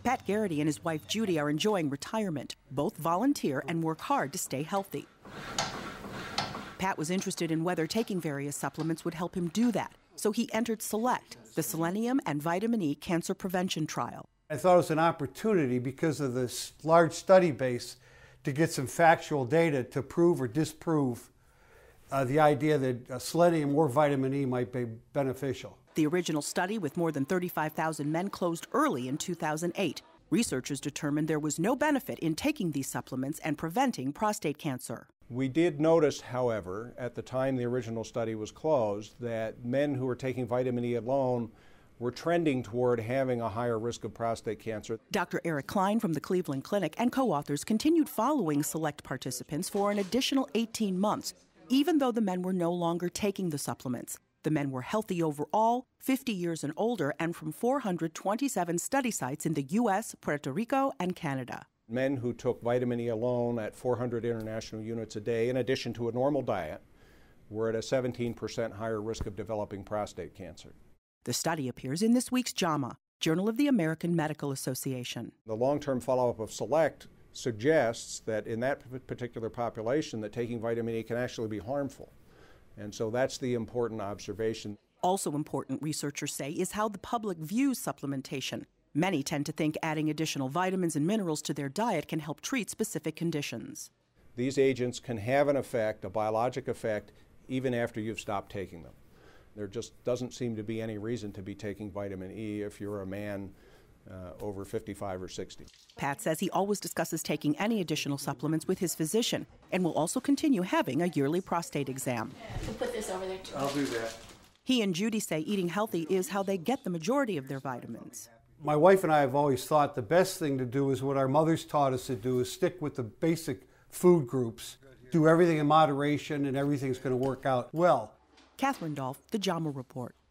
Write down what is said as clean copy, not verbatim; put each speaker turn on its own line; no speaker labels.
Pat Garrity and his wife Judy are enjoying retirement. Both volunteer and work hard to stay healthy. Pat was interested in whether taking various supplements would help him do that, so he entered SELECT, the Selenium and Vitamin E Cancer Prevention Trial.
I thought it was an opportunity because of this large study base to get some factual data to prove or disprove the idea that selenium or vitamin E might be beneficial.
The original study with more than 35,000 men closed early in 2008. Researchers determined there was no benefit in taking these supplements and preventing prostate cancer.
We did notice, however, at the time the original study was closed, that men who were taking vitamin E alone were trending toward having a higher risk of prostate cancer.
Dr. Eric Klein from the Cleveland Clinic and co-authors continued following SELECT participants for an additional 18 months, even though the men were no longer taking the supplements. The men were healthy overall, 50 years and older, and from 427 study sites in the U.S., Puerto Rico, and Canada.
Men who took vitamin E alone at 400 international units a day, in addition to a normal diet, were at a 17% higher risk of developing prostate cancer.
The study appears in this week's JAMA, Journal of the American Medical Association.
The long-term follow-up of SELECT suggests that in that particular population that taking vitamin E can actually be harmful. And so that's the important observation.
Also important, researchers say, is how the public views supplementation. Many tend to think adding additional vitamins and minerals to their diet can help treat specific conditions.
These agents can have an effect, a biologic effect, even after you've stopped taking them. There just doesn't seem to be any reason to be taking vitamin E if you're a man over 55 or 60.
Pat says he always discusses taking any additional supplements with his physician and will also continue having a yearly prostate exam.
We'll put this over there too.
I'll do that.
He and Judy say eating healthy is how they get the majority of their vitamins.
My wife and I have always thought the best thing to do is what our mothers taught us to do, is stick with the basic food groups, do everything in moderation, and everything's going to work out well.
Catherine Dolph, The JAMA Report.